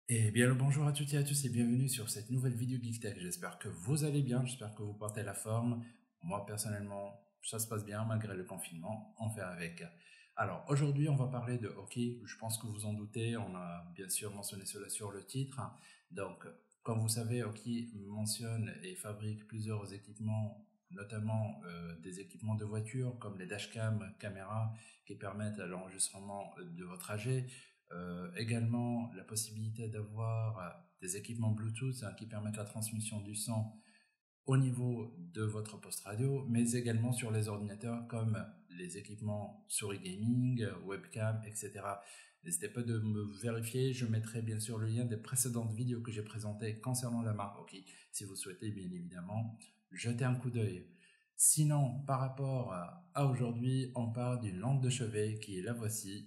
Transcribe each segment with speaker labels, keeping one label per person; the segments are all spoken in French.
Speaker 1: Et bien le bonjour à toutes et à tous et bienvenue sur cette nouvelle vidéo Geek Tech. J'espère que vous allez bien, j'espère que vous portez la forme. Moi personnellement, ça se passe bien malgré le confinement, on fait avec. Alors aujourd'hui on va parler de hockey, je pense que vous en doutez, on a bien sûr mentionné cela sur le titre. Donc comme vous savez, Hockey mentionne et fabrique plusieurs équipements, notamment des équipements de voiture comme les dashcam, caméras qui permettent l'enregistrement de votre trajet. Également la possibilité d'avoir des équipements Bluetooth qui permettent la transmission du son au niveau de votre poste radio, mais également sur les ordinateurs comme les équipements souris gaming, webcam, etc. N'hésitez pas de me vérifier, je mettrai bien sûr le lien des précédentes vidéos que j'ai présentées concernant la marque Hockey, si vous souhaitez bien évidemment jeter un coup d'œil. Sinon, par rapport à aujourd'hui, on parle d'une lampe de chevet qui est la voici.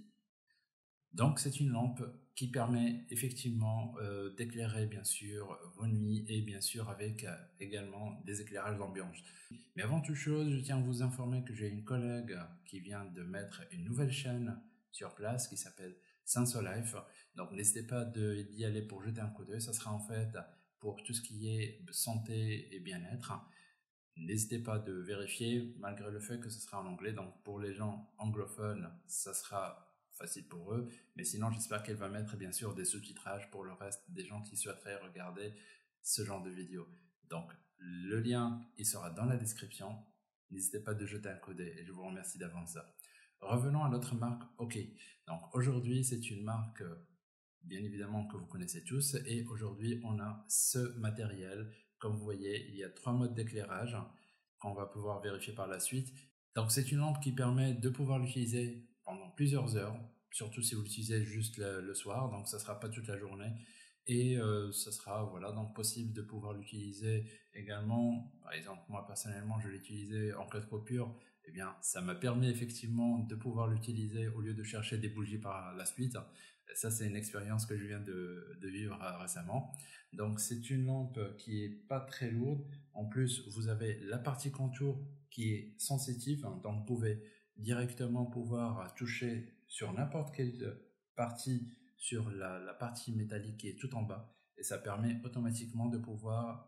Speaker 1: Donc c'est une lampe qui permet effectivement d'éclairer bien sûr vos nuits et bien sûr avec également des éclairages d'ambiance. Mais avant toute chose, je tiens à vous informer que j'ai une collègue qui vient de mettre une nouvelle chaîne sur place qui s'appelle SensoLife. Donc n'hésitez pas d'y aller pour jeter un coup d'œil. Ça sera en fait pour tout ce qui est santé et bien-être. N'hésitez pas de vérifier, malgré le fait que ce sera en anglais. Donc pour les gens anglophones, ça sera facile pour eux. Mais sinon, j'espère qu'elle va mettre bien sûr des sous-titrages pour le reste des gens qui souhaiteraient regarder ce genre de vidéo. Donc le lien, il sera dans la description. N'hésitez pas de jeter un coup d'œil et je vous remercie d'avance. Revenons à notre marque OK. Donc aujourd'hui, c'est une marque bien évidemment que vous connaissez tous et aujourd'hui on a ce matériel. Comme vous voyez, il y a 3 modes d'éclairage qu'on va pouvoir vérifier par la suite. Donc c'est une lampe qui permet de pouvoir l'utiliser pendant plusieurs heures, surtout si vous l'utilisez juste le soir, donc ça ne sera pas toute la journée. Et ça sera voilà, donc possible de pouvoir l'utiliser également. Par exemple, moi personnellement, je l'utilisais en cas de coupure. Eh bien, ça m'a permis effectivement de pouvoir l'utiliser au lieu de chercher des bougies par la suite. Ça, c'est une expérience que je viens de vivre récemment. Donc, c'est une lampe qui est pas très lourde. En plus, vous avez la partie contour qui est sensitive. Donc, vous pouvez directement pouvoir toucher sur n'importe quelle partie, sur la partie métallique qui est tout en bas. Et ça permet automatiquement de pouvoir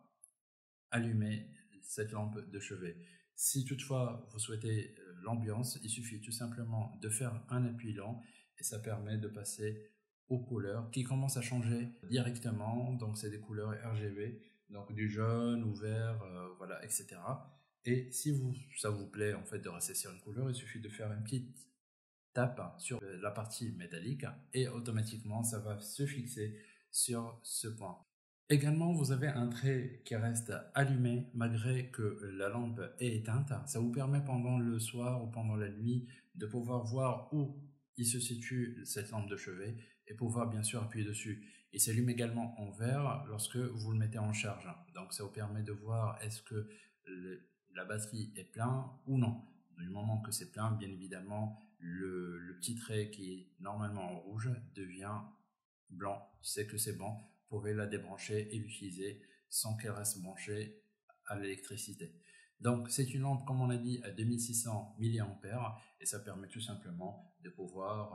Speaker 1: allumer cette lampe de chevet. Si toutefois vous souhaitez l'ambiance, il suffit tout simplement de faire un appui lent et ça permet de passer aux couleurs qui commencent à changer directement. Donc c'est des couleurs RGB, donc du jaune ou vert, voilà, etc. Et si ça vous plaît en fait de rester sur une couleur, il suffit de faire une petite tape sur la partie métallique et automatiquement ça va se fixer sur ce point. Également, vous avez un trait qui reste allumé malgré que la lampe est éteinte. Ça vous permet pendant le soir ou pendant la nuit de pouvoir voir où il se situe cette lampe de chevet et pouvoir bien sûr appuyer dessus. Il s'allume également en vert lorsque vous le mettez en charge. Donc ça vous permet de voir est-ce que la batterie est pleine ou non. Du moment que c'est plein, bien évidemment, le petit trait qui est normalement en rouge devient blanc. C'est que c'est bon. Vous pouvez la débrancher et l'utiliser sans qu'elle reste branchée à l'électricité. Donc c'est une lampe, comme on a dit, à 2600 mAh et ça permet tout simplement de pouvoir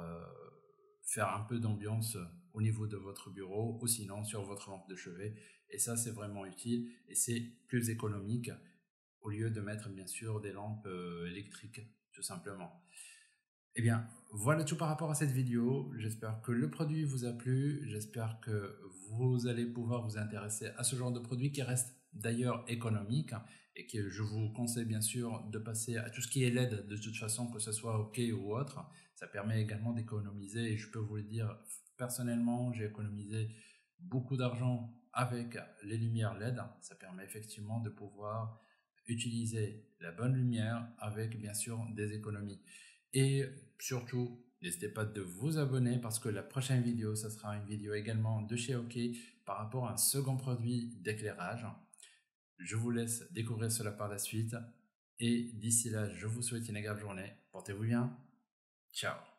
Speaker 1: faire un peu d'ambiance au niveau de votre bureau ou sinon sur votre lampe de chevet. Et ça, c'est vraiment utile et c'est plus économique au lieu de mettre bien sûr des lampes électriques, tout simplement. Eh bien, voilà tout par rapport à cette vidéo. J'espère que le produit vous a plu. J'espère que vous allez pouvoir vous intéresser à ce genre de produit qui reste d'ailleurs économique et que je vous conseille bien sûr de passer à tout ce qui est LED de toute façon, que ce soit OK ou autre. Ça permet également d'économiser et je peux vous le dire personnellement, j'ai économisé beaucoup d'argent avec les lumières LED. Ça permet effectivement de pouvoir utiliser la bonne lumière avec bien sûr des économies. Et surtout, n'hésitez pas de vous abonner parce que la prochaine vidéo, ça sera une vidéo également de chez OK par rapport à un second produit d'éclairage. Je vous laisse découvrir cela par la suite et d'ici là, je vous souhaite une agréable journée. Portez-vous bien. Ciao.